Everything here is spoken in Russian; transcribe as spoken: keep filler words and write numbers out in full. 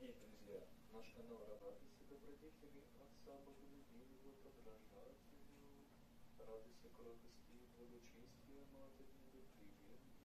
Дорогие друзья, наш канал «Радуйся добродетели Отца Боголюбивого, подражателю, радуйся кротости и благочестия Матери, да пребудет